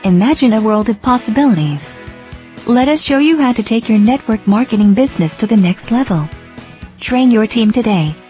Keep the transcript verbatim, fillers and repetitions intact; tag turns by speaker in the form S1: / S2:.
S1: Imagine a world of possibilities. Let us show you how to take your network marketing business to the next level. Train your team today.